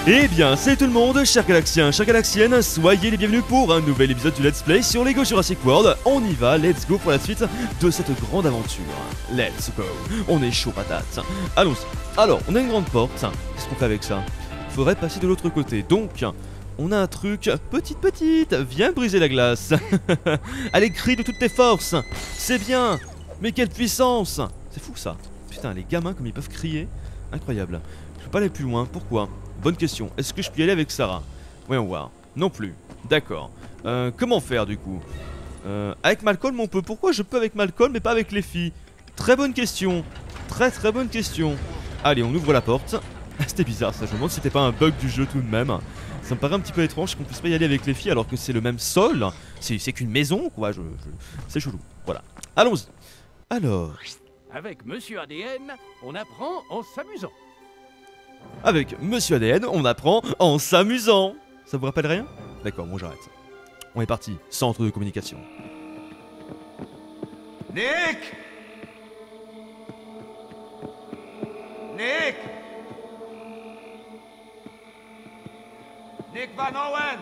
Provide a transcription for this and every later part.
Eh bien, salut tout le monde, chers Galaxiens, chères Galaxiennes, soyez les bienvenus pour un nouvel épisode du Let's Play sur Lego Jurassic World. On y va, let's go pour la suite de cette grande aventure. Let's go, on est chaud patate. Allons-y. Alors, on a une grande porte, qu'est-ce qu'on fait avec ça? Faudrait passer de l'autre côté, donc... On a un truc, petite, viens briser la glace. Allez, crie de toutes tes forces. C'est bien, mais quelle puissance. C'est fou ça. Putain, les gamins comme ils peuvent crier. Incroyable. Je peux pas aller plus loin, pourquoi? Bonne question, est-ce que je peux y aller avec Sarah? Voyons voir, non plus. D'accord, comment faire du coup? Avec Malcolm on peut, pourquoi je peux avec Malcolm mais pas avec les filles? Très bonne question, très bonne question. Allez, on ouvre la porte. C'était bizarre ça, je me demande si c'était pas un bug du jeu tout de même. Ça me paraît un petit peu étrange qu'on puisse pas y aller avec les filles alors que c'est le même sol. C'est qu'une maison quoi, c'est chelou. Voilà, allons-y. Alors... Avec Monsieur ADN, on apprend en s'amusant. Avec Monsieur ADN, on apprend en s'amusant. Ça vous rappelle rien? D'accord, bon j'arrête. On est parti, centre de communication. Nick! Nick! Nick Van Owen!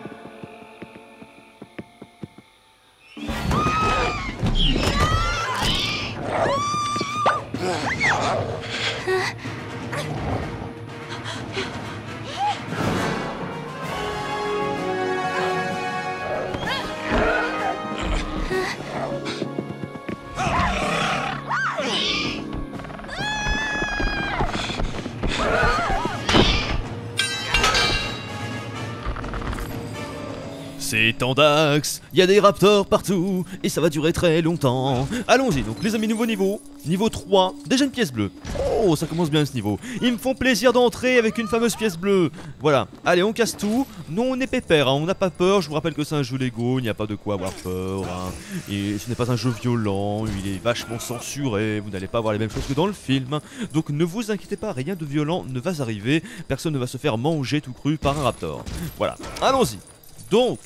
C'est Tandax, il y a des raptors partout, et ça va durer très longtemps. Allons-y, donc les amis, nouveau niveau, niveau 3, déjà une pièce bleue. Oh, ça commence bien ce niveau. Ils me font plaisir d'entrer avec une fameuse pièce bleue. Voilà, allez, on casse tout. Nous, on est pépère, hein. On n'a pas peur. Je vous rappelle que c'est un jeu Lego, il n'y a pas de quoi avoir peur. Hein. Et ce n'est pas un jeu violent, il est vachement censuré. Vous n'allez pas avoir les mêmes choses que dans le film. Donc ne vous inquiétez pas, rien de violent ne va arriver. Personne ne va se faire manger tout cru par un raptor. Voilà, allons-y. Donc,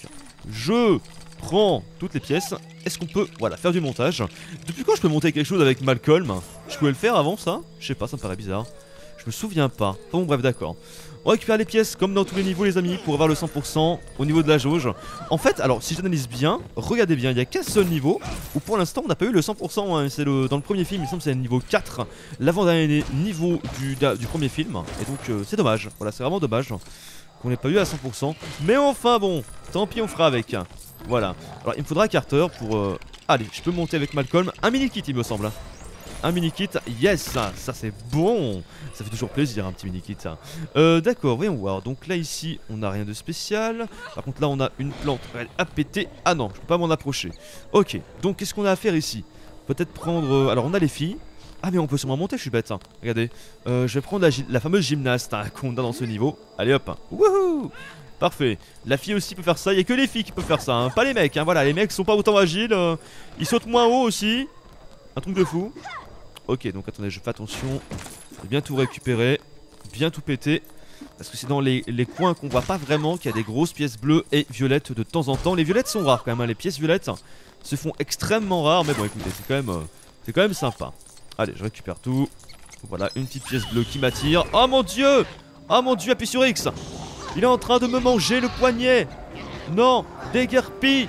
je prends toutes les pièces. Est-ce qu'on peut, voilà, faire du montage? Depuis quand je peux monter quelque chose avec Malcolm? Je pouvais le faire avant ça? Je sais pas, ça me paraît bizarre. Je me souviens pas. Bon, bref, d'accord. On récupère les pièces comme dans tous les niveaux, les amis, pour avoir le 100% au niveau de la jauge. En fait, alors, si j'analyse bien, regardez bien, il n'y a qu'un seul niveau où pour l'instant on n'a pas eu le 100%. Hein, c'est dans le premier film, il me semble que c'est le niveau 4, l'avant-dernier niveau du premier film. Et donc, c'est dommage. Voilà, c'est vraiment dommage qu'on n'ait pas eu à 100%. Mais enfin bon, tant pis, on fera avec. Voilà. Alors il me faudra Carter pour... Allez, je peux monter avec Malcolm. Un mini-kit il me semble. Un mini-kit, yes, ça c'est bon. Ça fait toujours plaisir un petit mini-kit. D'accord, voyons voir. Donc là ici, on n'a rien de spécial. Par contre là on a une plante, elle a pété. Ah non, je peux pas m'en approcher. Ok, donc qu'est-ce qu'on a à faire ici? Peut-être prendre... Alors on a les filles. Ah mais on peut sûrement monter, je suis bête hein. Regardez, je vais prendre la fameuse gymnaste hein, qu'on a dans ce niveau. Allez hop, wouhou. Parfait, la fille aussi peut faire ça, il n'y a que les filles qui peuvent faire ça hein. Pas les mecs hein, voilà, les mecs sont pas autant agiles. Ils sautent moins haut aussi. Un truc de fou. Ok, donc attendez, je fais attention. Je vais bien tout récupérer, bien tout péter. Parce que c'est dans les coins qu'on voit pas vraiment qu'il y a des grosses pièces bleues et violettes de temps en temps. Les violettes sont rares quand même hein. Les pièces violettes se font extrêmement rares. Mais bon écoutez, c'est quand même sympa. Allez, je récupère tout. Voilà, une petite pièce bleue qui m'attire. Oh mon dieu! Oh mon dieu, appuie sur X! Il est en train de me manger le poignet! Non! Déguerpis!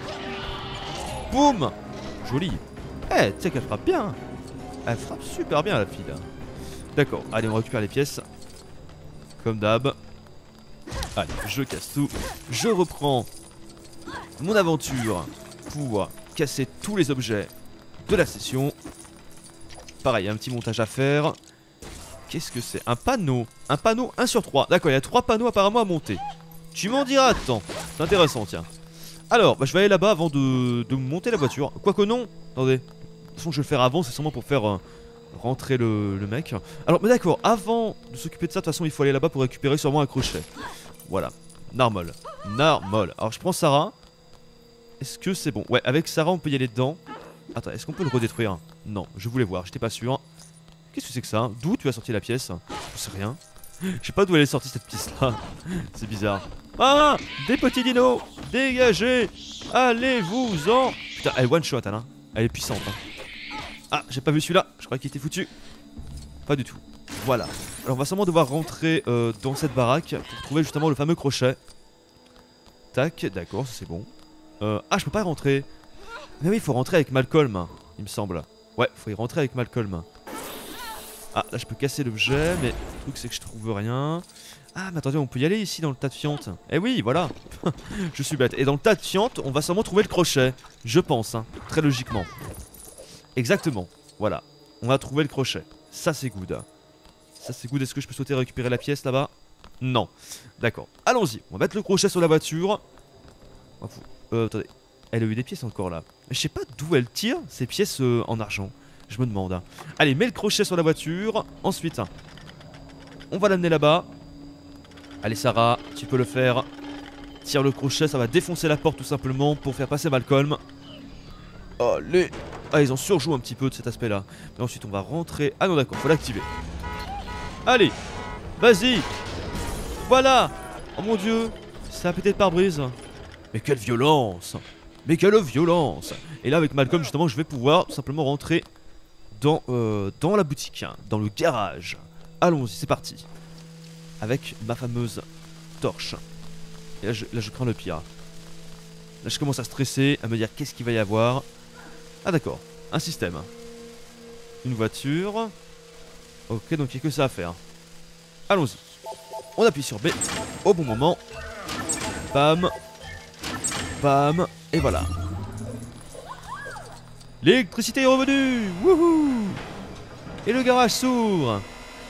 Boum! Joli! Eh, tu sais qu'elle frappe bien! Elle frappe super bien la fille là. D'accord, allez, on récupère les pièces. Comme d'hab. Allez, je casse tout. Je reprends mon aventure pour casser tous les objets de la session. Pareil, il y a un petit montage à faire. Qu'est-ce que c'est? Un panneau. Un panneau 1 sur 3. D'accord, il y a 3 panneaux apparemment à monter. Tu m'en diras, attends. C'est intéressant, tiens. Alors, bah, je vais aller là-bas avant de monter la voiture. Quoique non. Attendez. De toute façon, je vais le faire avant. C'est sûrement pour faire rentrer le mec. Alors, mais d'accord. Avant de s'occuper de ça, de toute façon, il faut aller là-bas pour récupérer sûrement un crochet. Voilà. Narmol. Narmol. Alors, je prends Sarah. Est-ce que c'est bon? Ouais, avec Sarah, on peut y aller dedans. Attends, est-ce qu'on peut le redétruire? Non, je voulais voir, j'étais pas sûr. Qu'est-ce que c'est que ça? D'où tu as sorti la pièce? Je sais rien. Je sais pas d'où elle est sortie cette pièce là. C'est bizarre. Ah! Des petits dinos! Dégagez! Allez-vous-en! Putain, elle one shot, hein. Elle est puissante. Hein. Ah, j'ai pas vu celui-là. Je croyais qu'il était foutu. Pas du tout. Voilà. Alors on va sûrement devoir rentrer dans cette baraque pour trouver justement le fameux crochet. Tac, d'accord, ça c'est bon. Ah, je peux pas y rentrer. Mais oui, il faut rentrer avec Malcolm, il me semble. Ouais, faut y rentrer avec Malcolm. Ah, là je peux casser l'objet, mais le truc c'est que je trouve rien. Ah, mais attendez, on peut y aller ici dans le tas de fientes. Eh oui, voilà. Je suis bête. Et dans le tas de fientes, on va sûrement trouver le crochet. Je pense, hein, très logiquement. Exactement, voilà. On va trouver le crochet. Ça c'est good. Ça c'est good, est-ce que je peux sauter récupérer la pièce là-bas? Non. D'accord, allons-y. On va mettre le crochet sur la voiture. Attendez. Elle a eu des pièces encore là. Je sais pas d'où elle tire ces pièces en argent. Je me demande. Hein. Allez, mets le crochet sur la voiture. Ensuite, on va l'amener là-bas. Allez Sarah, tu peux le faire. Tire le crochet, ça va défoncer la porte tout simplement pour faire passer Malcolm. Allez. Ah, ils en surjouent un petit peu de cet aspect-là. Et ensuite, on va rentrer. Ah non, d'accord, faut l'activer. Allez, vas-y. Voilà. Oh mon dieu, ça a pété le pare-brise. Mais quelle violence. Mais quelle violence. Et là, avec Malcolm, justement, je vais pouvoir tout simplement rentrer dans la boutique, dans le garage. Allons-y, c'est parti. Avec ma fameuse torche. Et là, je crains le pire. Là, je commence à stresser, à me dire qu'est-ce qu'il va y avoir. Ah d'accord, un système. Une voiture. Ok, donc il n'y a que ça à faire. Allons-y. On appuie sur B au bon moment. Bam. Bam. Et voilà. L'électricité est revenue. Wouhou. Et le garage s'ouvre.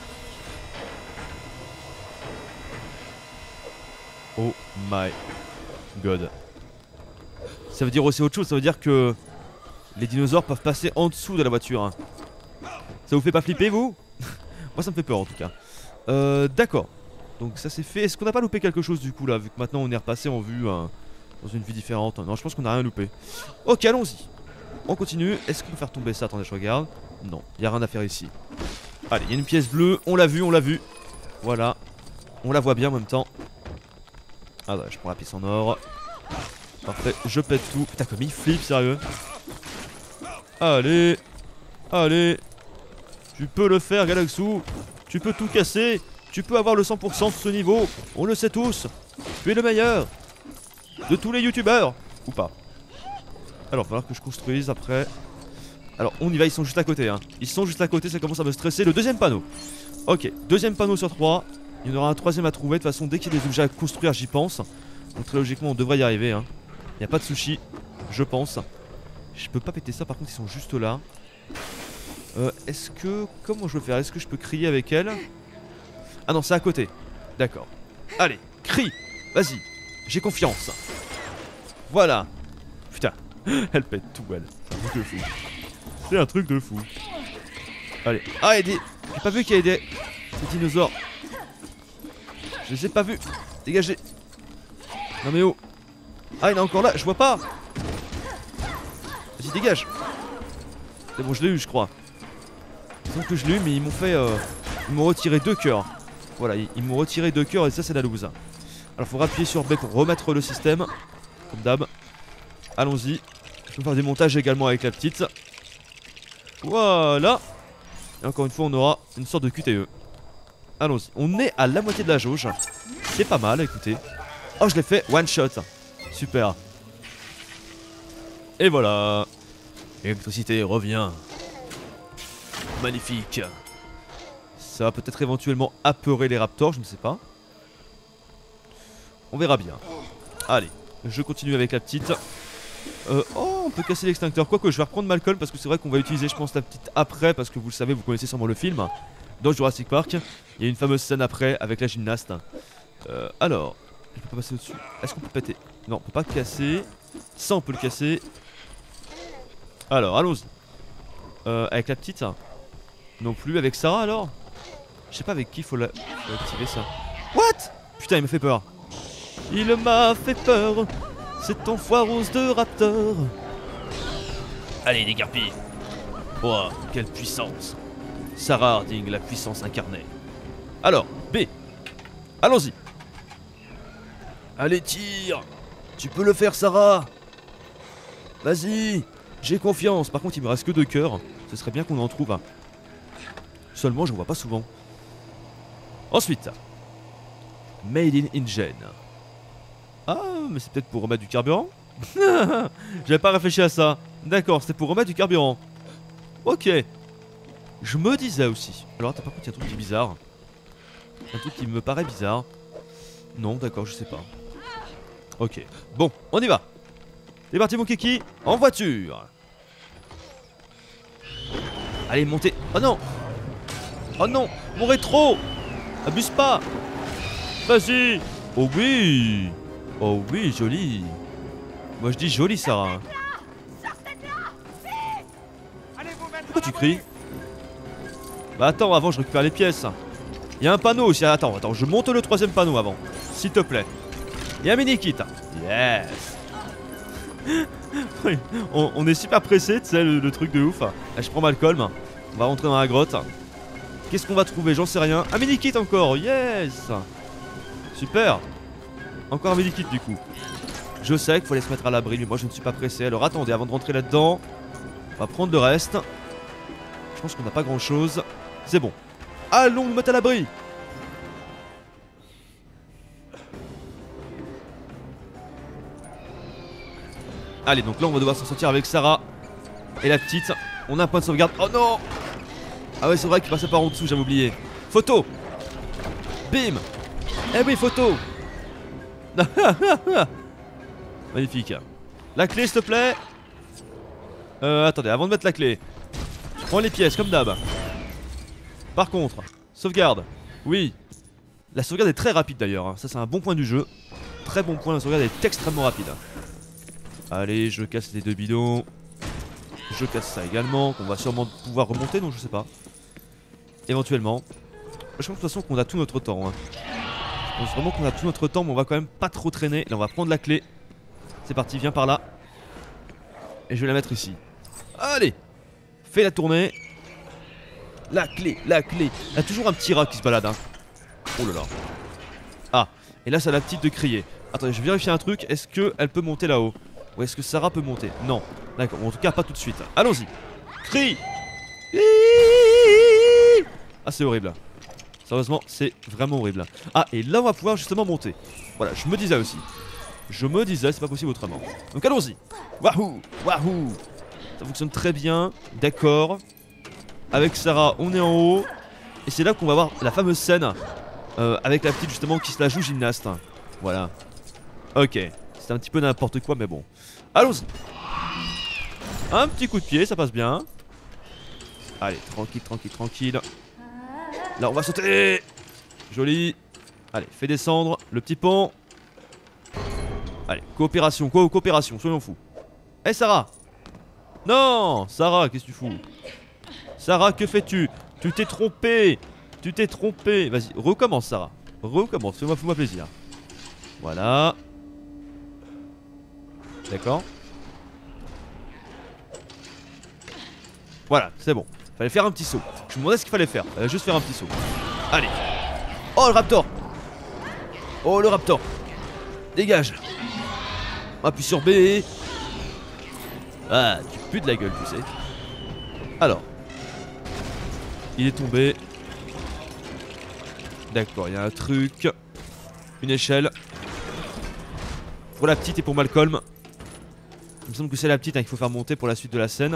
Oh my god. Ça veut dire aussi autre chose, ça veut dire que les dinosaures peuvent passer en dessous de la voiture. Hein. Ça vous fait pas flipper vous? Moi ça me fait peur en tout cas. D'accord. Donc ça c'est fait. Est-ce qu'on n'a pas loupé quelque chose du coup là? Vu que maintenant on est repassé en vue dans une vue différente. Non, je pense qu'on n'a rien loupé. Ok, allons-y. On continue. Est-ce qu'on peut faire tomber ça? Attendez, je regarde. Non, il n'y a rien à faire ici. Allez, il y a une pièce bleue. On l'a vu, on l'a vu. Voilà. On la voit bien en même temps. Ah ouais, je prends la pièce en or. Parfait, je pète tout. Putain, comme il flippe, sérieux. Allez. Allez. Tu peux le faire, Galaxou. Tu peux tout casser. Tu peux avoir le 100% sur ce niveau. On le sait tous. Tu es le meilleur de tous les youtubeurs. Ou pas. Alors, il va falloir que je construise après. Alors, on y va, ils sont juste à côté. Hein. Ils sont juste à côté, ça commence à me stresser. Le deuxième panneau. Ok, deuxième panneau sur 3. Il y en aura un troisième à trouver. De toute façon, dès qu'il y a des objets à construire, j'y pense. Donc, très logiquement, on devrait y arriver. Hein. Il n'y a pas de sushi, je pense. Je peux pas péter ça, par contre, ils sont juste là. Est-ce que... Comment je veux faire? Est-ce que je peux crier avec elle? Ah non, c'est à côté. D'accord. Allez, crie. Vas-y. J'ai confiance. Voilà. Putain. Elle pète tout, elle. C'est un truc de fou. C'est un truc de fou. Allez. Ah, il y a des... J'ai pas vu qu'il y avait des dinosaures. Je les ai pas vus. Dégagez. Non mais oh. Ah, il est encore là. Je vois pas. Vas-y, dégage. C'est bon, je l'ai eu, je crois. Disons que je l'ai eu, mais ils m'ont fait... Ils m'ont retiré 2 cœurs. Voilà, ils m'ont retiré 2 cœurs et ça, c'est la loose. Alors, faut appuyer sur B pour remettre le système. Comme d'hab. Allons-y. Je peux faire des montages également avec la petite. Voilà. Et encore une fois, on aura une sorte de QTE. Allons-y. On est à la moitié de la jauge. C'est pas mal, écoutez. Oh, je l'ai fait one shot. Super. Et voilà. L'électricité revient. Magnifique. Ça va peut-être éventuellement apeurer les raptors, je ne sais pas. On verra bien. Allez, je continue avec la petite. Oh, on peut casser l'extincteur. Quoique, je vais reprendre Malcolm parce que c'est vrai qu'on va utiliser, je pense, la petite après. Parce que vous le savez, vous connaissez sûrement le film. Dans Jurassic Park, il y a une fameuse scène après avec la gymnaste. Alors, je peux pas passer au-dessus. Est-ce qu'on peut péter? Non, on peut pas casser. Ça, on peut le casser. Alors, allons-y. Avec la petite, non plus. Avec Sarah, alors? Je sais pas avec qui faut activer ça. What? Putain, il me fait peur. Il m'a fait peur. C'est enfoirose de raptor. Allez, les garpilles. Oh, quelle puissance. Sarah Harding, la puissance incarnée. Alors, B. Allons-y. Allez, tire. Tu peux le faire, Sarah. Vas-y. J'ai confiance. Par contre, il me reste que 2 cœurs. Ce serait bien qu'on en trouve un. Seulement, je vois pas souvent. Ensuite, Made in Engine. Ah, mais c'est peut-être pour remettre du carburant. J'avais pas réfléchi à ça. D'accord, c'était pour remettre du carburant. Ok. Je me disais aussi. Alors attends, par contre, il y a un truc qui est bizarre. Un truc qui me paraît bizarre. Non, d'accord, je sais pas. Ok. Bon, on y va. C'est parti mon kiki. En voiture. Allez, montez. Oh non. Oh non. Mon rétro. Abuse pas. Vas-y. Oh oui. Oh oui, joli. Moi je dis joli, Sarah. Pourquoi tu cries? Bah attends, avant je récupère les pièces. Il y a un panneau aussi. Attends, je monte le 3ème panneau avant. S'il te plaît. Il y a un mini-kit. Yes. on est super pressé, tu sais, le truc de ouf. Là, je prends Malcolm. On va rentrer dans la grotte. Qu'est-ce qu'on va trouver? J'en sais rien. Un mini-kit encore. Yes. Super. Encore un mini-kit du coup. Je sais qu'il faut aller se mettre à l'abri, mais moi je ne suis pas pressé. Alors attendez, avant de rentrer là-dedans, on va prendre le reste. Je pense qu'on n'a pas grand-chose. C'est bon. Allons nous mettre à l'abri. Allez, donc là on va devoir s'en sortir avec Sarah et la petite. On a un point de sauvegarde. Oh non. Ah ouais, c'est vrai qu'il passait par en dessous, j'avais oublié. Photo. Bim. Eh oui, photo. Magnifique. La clé s'il te plaît. Attendez, avant de mettre la clé, je prends les pièces comme d'hab. Par contre, sauvegarde. Oui. La sauvegarde est très rapide d'ailleurs, hein. Ça c'est un bon point du jeu. Très bon point, la sauvegarde est extrêmement rapide. Allez, je casse les 2 bidons. Je casse ça également, qu'on va sûrement pouvoir remonter, non je sais pas. Éventuellement. Je pense de toute façon qu'on a tout notre temps, hein. Je pense vraiment qu'on a tout notre temps, mais on va quand même pas trop traîner. Là on va prendre la clé. C'est parti, viens par là. Et je vais la mettre ici. Allez. Fais la tournée. La clé, la clé. Il y a toujours un petit rat qui se balade, hein. Oh là là. Ah, et là c'est à la petite de crier. Attendez, je vais vérifier un truc. Est-ce qu'elle peut monter là-haut? Ou est-ce que Sarah peut monter? Non. D'accord, en tout cas pas tout de suite. Allons-y. Crie. Ah c'est horrible. Sérieusement, c'est vraiment horrible. Ah, et là on va pouvoir justement monter. Voilà, je me disais aussi. Je me disais, c'est pas possible autrement. Donc allons-y. Wahou, wahou. Ça fonctionne très bien. D'accord. Avec Sarah, on est en haut. Et c'est là qu'on va voir la fameuse scène avec la petite justement qui se la joue gymnaste. Voilà. Ok. C'est un petit peu n'importe quoi, mais bon. Allons-y. Un petit coup de pied, ça passe bien. Allez, tranquille, tranquille, tranquille. Là, on va sauter. Joli. Allez, fais descendre le petit pont. Allez, coopération, coopération, soyons fous. Eh Sarah. Non, Sarah, qu'est-ce que tu fous? Sarah, que fais-tu? Tu t'es trompé. Tu t'es trompé. Vas-y, recommence Sarah. Recommence, fais-moi plaisir. Voilà. D'accord. Voilà, c'est bon. Fallait faire un petit saut. Je me demandais ce qu'il fallait faire. Fallait juste faire un petit saut. Allez. Oh le raptor. Oh le raptor. Dégage. Appuie sur B. Ah, tu pues de la gueule, tu sais. Alors. Il est tombé. D'accord, il y a un truc. Une échelle. Pour la petite et pour Malcolm. Il me semble que c'est la petite hein, qu'il faut faire monter pour la suite de la scène.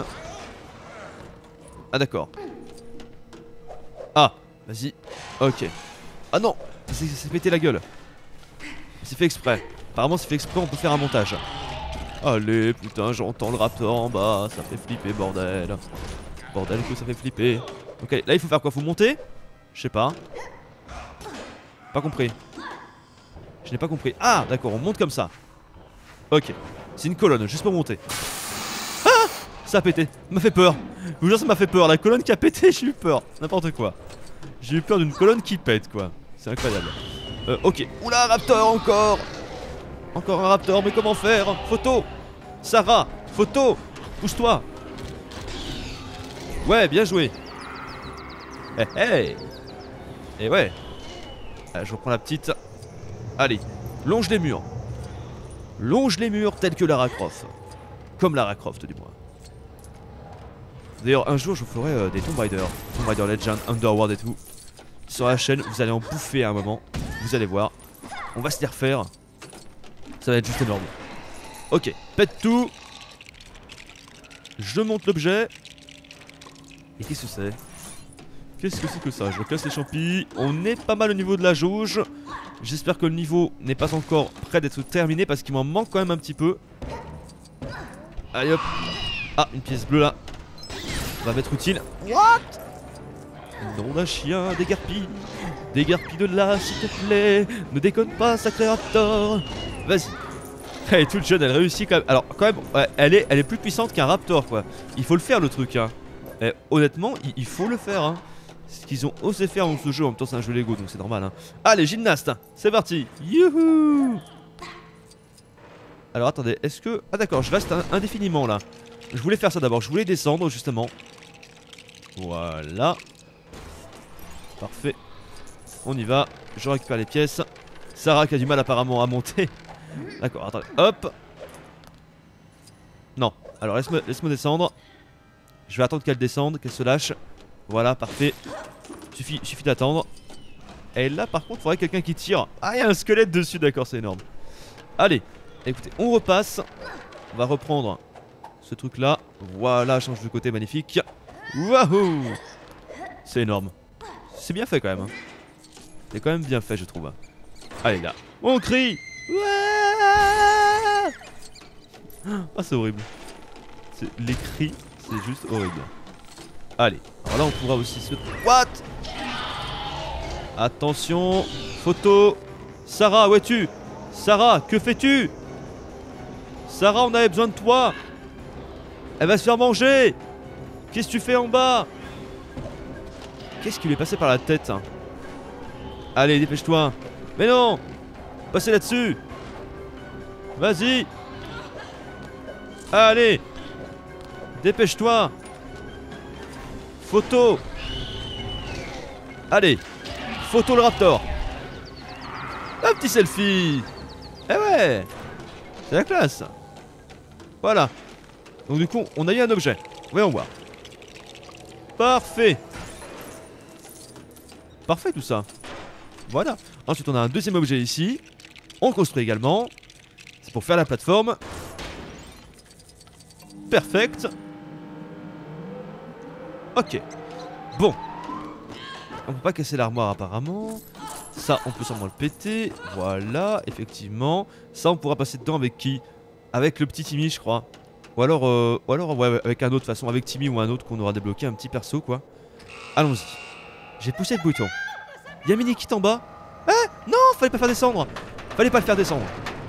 Ah d'accord. Ah, vas-y. Ok. Ah non, ça s'est pété la gueule. C'est fait exprès. Apparemment c'est fait exprès, on peut faire un montage. Allez, putain, j'entends le raptor en bas. Ça fait flipper, bordel. Bordel que ça fait flipper. Ok, là il faut faire quoi? Faut monter? Je sais pas. Pas compris. Je n'ai pas compris. Ah, d'accord, on monte comme ça. Ok. C'est une colonne, juste pour monter. Ah! Ça a pété. Ça m'a fait peur. Je vous jure, ça m'a fait peur. La colonne qui a pété, j'ai eu peur. N'importe quoi. J'ai eu peur d'une colonne qui pète, quoi. C'est incroyable. Ok. Oula, raptor encore. Encore un raptor, mais comment faire? Photo. Sarah, photo. Pousse-toi. Ouais, bien joué. Hey, hey. Et ouais. Je reprends la petite. Allez, longe les murs. Longe les murs tels que Lara Croft. Comme Lara Croft, du moins. D'ailleurs, un jour, je ferai des Tomb Raider. Tomb Raider Legend, Underworld et tout. sur la chaîne. Vous allez en bouffer à un moment. Vous allez voir. On va se les refaire. Ça va être juste énorme. Ok, pète tout. Je monte l'objet. Et qu'est-ce que c'est? Qu'est-ce que c'est que ça? Je casse les champis. On est pas mal au niveau de la jauge. J'espère que le niveau n'est pas encore prêt d'être terminé parce qu'il m'en manque quand même un petit peu. Allez hop. Ah, une pièce bleue là. Ça va m'être utile. What? Nom d'un chien, déguerpille. Déguerpille de là, s'il te plaît. Ne déconne pas, sacré raptor. Vas-y. Elle est toute jeune, elle réussit quand même. Alors, quand même, ouais, elle est plus puissante qu'un raptor, quoi. Il faut le faire, le truc, hein. Et, honnêtement, il faut le faire, hein. Ce qu'ils ont osé faire dans ce jeu. En même temps, c'est un jeu Lego, donc c'est normal, hein. Allez, gymnaste. C'est parti. Youhou. Alors, attendez, est-ce que... Ah, d'accord, je reste indéfiniment, là. Je voulais faire ça d'abord. Je voulais descendre, justement. Voilà. Parfait. On y va. Je récupère les pièces. Sarah qui a du mal apparemment à monter. D'accord, attendez. Hop. Non. Alors laisse-moi descendre. Je vais attendre qu'elle descende, qu'elle se lâche. Voilà, parfait. Suffit d'attendre. Et là par contre, il faudrait quelqu'un qui tire. Ah, il y a un squelette dessus, d'accord, c'est énorme. Allez, écoutez, on repasse. On va reprendre ce truc là. Voilà, change de côté, magnifique. Wouhou. C'est énorme. C'est bien fait quand même, hein. C'est quand même bien fait, je trouve. Allez là, on crie. Ah, c'est horrible. Les cris, c'est juste horrible. Allez, alors là on pourra aussi se... What? Attention, photo. Sarah, où es-tu? Sarah, que fais-tu? Sarah, on avait besoin de toi. Elle va se faire manger. Qu'est-ce que tu fais en bas? Qu'est-ce qui lui est passé par la tête? Allez, dépêche-toi. Mais non. Passez là-dessus. Vas-y. Allez. Dépêche-toi. Photo. Allez. Photo le raptor. Un petit selfie. Eh ouais. C'est la classe. Voilà. Donc du coup, on a eu un objet. Voyons voir. Parfait. Parfait tout ça. Voilà. Ensuite on a un deuxième objet ici. On le construit également. C'est pour faire la plateforme. Perfect. Ok. Bon. On peut pas casser l'armoire apparemment. Ça on peut sûrement le péter. Voilà, effectivement. Ça on pourra passer dedans avec qui? Avec le petit Timmy je crois. Ou alors ouais, avec un autre, de toute façon avec Timmy ou un autre qu'on aura débloqué, un petit perso quoi. Allons-y. J'ai poussé le bouton. Y'a Minikit en bas. Eh non, fallait pas faire descendre. Fallait pas le faire descendre.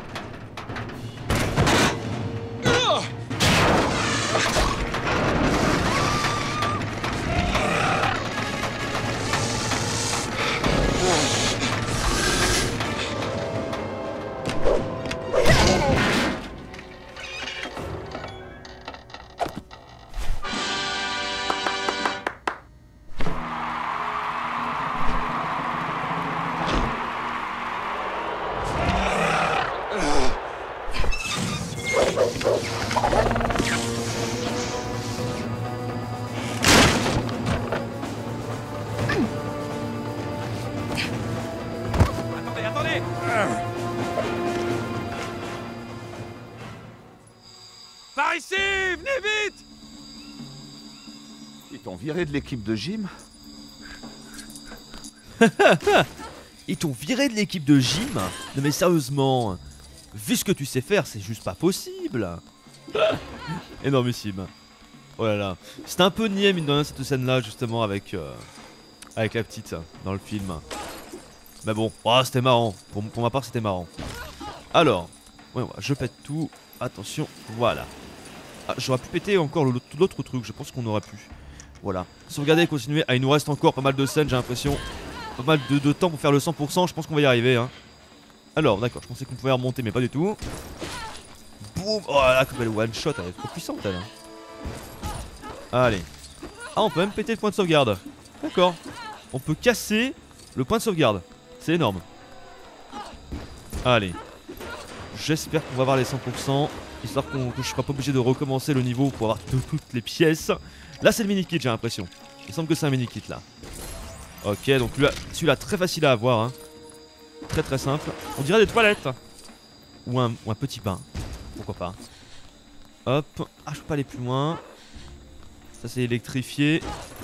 Par ici, venez vite! Ils t'ont viré de l'équipe de gym? Ils t'ont viré de l'équipe de gym? Non mais sérieusement, vu ce que tu sais faire, c'est juste pas possible. Énormissime. Oh là là. C'était un peu niais mine de rien cette scène là justement avec la petite dans le film. Mais bon, oh, c'était marrant. Pour ma part c'était marrant. Alors, ouais, je pète tout. Attention, voilà. Ah, j'aurais pu péter encore l'autre truc, je pense qu'on aurait pu. Voilà. Sauvegarder, continuer. Ah, il nous reste encore pas mal de scènes, j'ai l'impression. Pas mal de temps pour faire le 100%, je pense qu'on va y arriver. Hein. Alors, d'accord, je pensais qu'on pouvait remonter, mais pas du tout. Boum. Oh là là, comme elle one shot, elle est trop puissante elle. Allez. Ah, on peut même péter le point de sauvegarde. D'accord. On peut casser le point de sauvegarde. C'est énorme. Allez. J'espère qu'on va avoir les 100%. Histoire que je ne sois pas obligé de recommencer le niveau pour avoir toutes les pièces. Là c'est le mini-kit j'ai l'impression. Il semble que c'est un mini-kit là. Ok, donc celui-là très facile à avoir, hein. Très très simple. On dirait des toilettes. Ou un petit pain. Pourquoi pas. Hop. Ah, je peux pas aller plus loin. Ça c'est électrifié.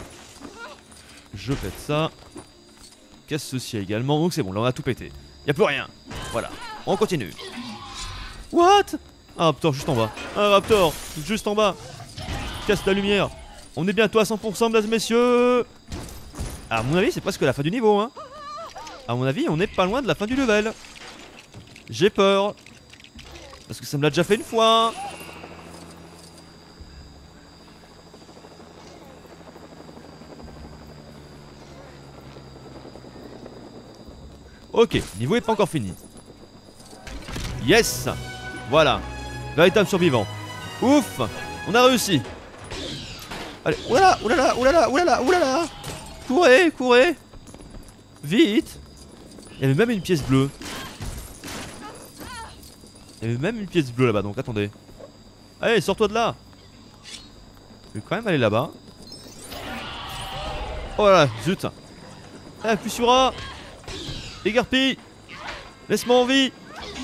Je pète ça. Casse ceci également. Donc c'est bon, là on a tout pété. Y'a plus rien. Voilà. On continue. What? Un raptor juste en bas. Un raptor juste en bas. Casse la lumière. On est bientôt à 100%, mesdames et messieurs. À mon avis, c'est presque la fin du niveau, hein. À mon avis, on est pas loin de la fin du level. J'ai peur. Parce que ça me l'a déjà fait une fois. Ok, niveau est pas encore fini. Yes. Voilà. Véritable survivant. Ouf. On a réussi. Allez, oulala, oulala, oulala, oulala, oulala. Courez, courez. Vite. Il y avait même une pièce bleue. Il y avait même une pièce bleue là-bas, donc attendez. Allez, sors-toi de là. Je vais quand même aller là-bas. Oh là là, zut. Appuie sur A. Égarpille. Laisse-moi en vie.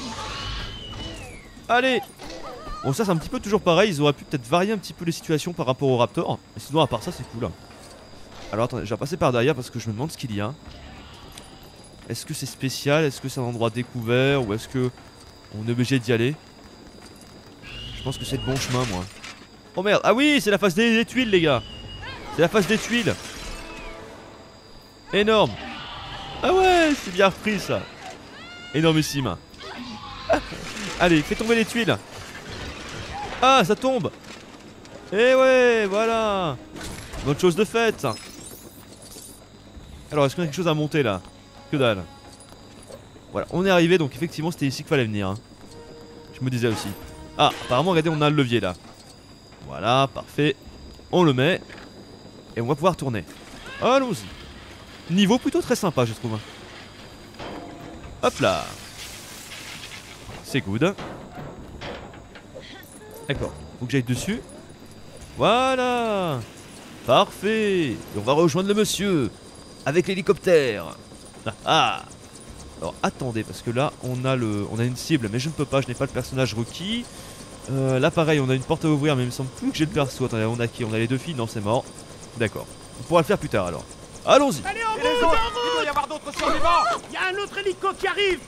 Allez. Bon, ça c'est un petit peu toujours pareil. Ils auraient pu peut-être varier un petit peu les situations par rapport au raptor. Mais sinon, à part ça, c'est cool. Alors attendez, je vais passer par derrière parce que je me demande ce qu'il y a. Est-ce que c'est spécial? Est-ce que c'est un endroit découvert? Ou est-ce que on est obligé d'y aller? Je pense que c'est le bon chemin, moi. Oh merde. Ah oui, c'est la phase des tuiles, les gars. C'est la phase des tuiles. Énorme. Ah ouais, c'est bien repris ça. Énormissime. Ah. Allez, fais tomber les tuiles. Ah, ça tombe. Eh ouais, voilà. Bonne chose de faite. Alors, est-ce qu'on a quelque chose à monter là? Que dalle. Voilà, on est arrivé, donc effectivement c'était ici qu'il fallait venir, hein. Je me disais aussi. Ah, apparemment, regardez, on a le levier là. Voilà, parfait. On le met. Et on va pouvoir tourner. Allons-y. Niveau plutôt très sympa, je trouve. Hop là. C'est good. D'accord, faut que j'aille dessus. Voilà. Parfait. Et on va rejoindre le monsieur avec l'hélicoptère. Ah ah. Alors attendez, parce que là on a une cible, mais je ne peux pas, je n'ai pas le personnage requis. Là pareil, on a une porte à ouvrir, mais il me semble plus que j'ai le perso. Attendez, on a qui? On a les deux filles? Non, c'est mort. D'accord. On pourra le faire plus tard alors. Allons-y. Allez, en route, en route. Il doit y avoir d'autres survivants. Il y a un autre hélico qui arrive.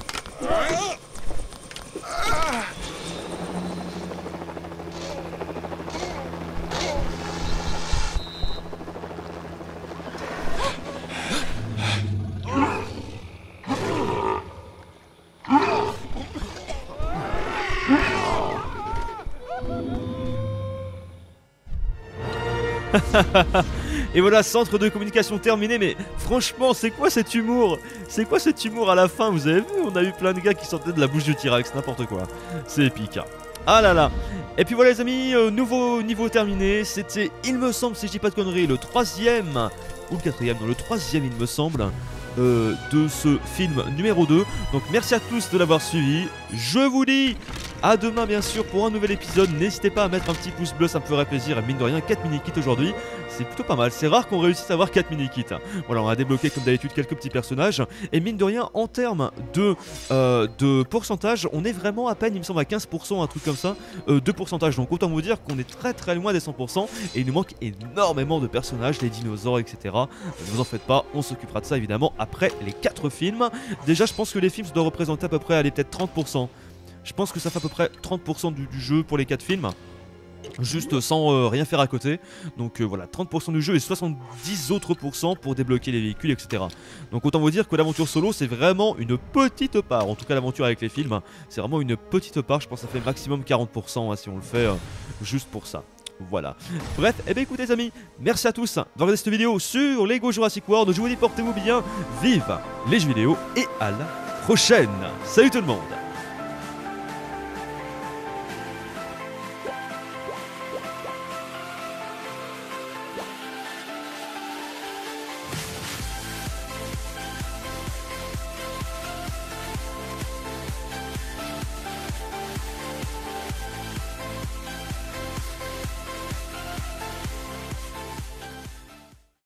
Et voilà, centre de communication terminé. Mais franchement, c'est quoi cet humour? C'est quoi cet humour à la fin? Vous avez vu, on a eu plein de gars qui sortaient de la bouche du T-Rex, n'importe quoi. C'est épique. Ah là là. Et puis voilà les amis, nouveau niveau terminé. C'était, il me semble, si je dis pas de conneries, le troisième ou le quatrième, non le troisième il me semble, de ce film numéro 2. Donc merci à tous de l'avoir suivi. Je vous dis à demain bien sûr pour un nouvel épisode. N'hésitez pas à mettre un petit pouce bleu, ça me ferait plaisir. Et mine de rien, 4 mini-kits aujourd'hui, c'est plutôt pas mal. C'est rare qu'on réussisse à avoir 4 mini-kits. Voilà, on a débloqué comme d'habitude quelques petits personnages. Et mine de rien, en termes de pourcentage, on est vraiment à peine, il me semble, à 15%, un truc comme ça, de pourcentage. Donc autant vous dire qu'on est très très loin des 100%. Et il nous manque énormément de personnages, les dinosaures, etc. Ne vous en faites pas, on s'occupera de ça évidemment après les 4 films. Déjà, je pense que les films doivent représenter à peu près, allez, peut-être 30%. Je pense que ça fait à peu près 30% du jeu pour les 4 films. Juste sans rien faire à côté. Donc voilà, 30% du jeu et 70 autres pourcents pour débloquer les véhicules, etc. Donc autant vous dire que l'aventure solo c'est vraiment une petite part. En tout cas l'aventure avec les films, c'est vraiment une petite part. Je pense que ça fait maximum 40% si on le fait juste pour ça. Voilà. Bref, et bien écoutez les amis, merci à tous d'avoir regardé cette vidéo sur Lego Jurassic World. Je vous dis portez-vous bien, vive les jeux vidéo et à la prochaine. Salut tout le monde.